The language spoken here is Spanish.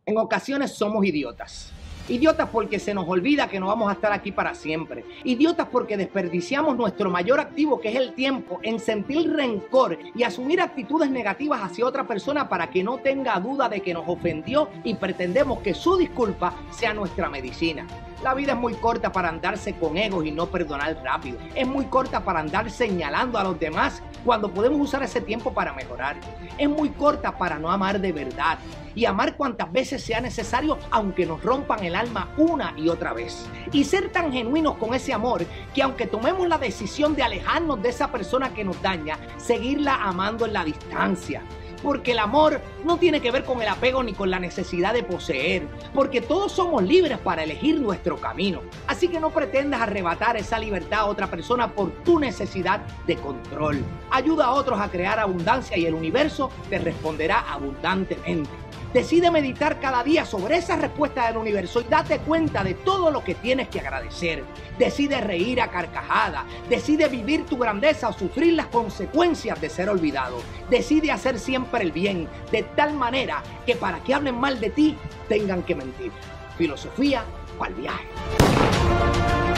En ocasiones somos idiotas. Idiotas porque se nos olvida que no vamos a estar aquí para siempre. Idiotas porque desperdiciamos nuestro mayor activo, que es el tiempo, en sentir rencor y asumir actitudes negativas hacia otra persona para que no tenga duda de que nos ofendió y pretendemos que su disculpa sea nuestra medicina. La vida es muy corta para andarse con egos y no perdonar rápido. Es muy corta para andar señalando a los demás cuando podemos usar ese tiempo para mejorar. Es muy corta para no amar de verdad y amar cuantas veces sea necesario, aunque nos rompan el alma una y otra vez. Y ser tan genuinos con ese amor que aunque tomemos la decisión de alejarnos de esa persona que nos daña, seguirla amando en la distancia. Porque el amor no tiene que ver con el apego ni con la necesidad de poseer, porque todos somos libres para elegir nuestro camino. Así que no pretendas arrebatar esa libertad a otra persona por tu necesidad de control. Ayuda a otros a crear abundancia y el universo te responderá abundantemente. Decide meditar cada día sobre esa respuesta del universo y date cuenta de todo lo que tienes que agradecer. Decide reír a carcajadas. Decide vivir tu grandeza o sufrir las consecuencias de ser olvidado. Decide hacer siempre el bien, de tal manera que para que hablen mal de ti, tengan que mentir. Filosofía para el viaje.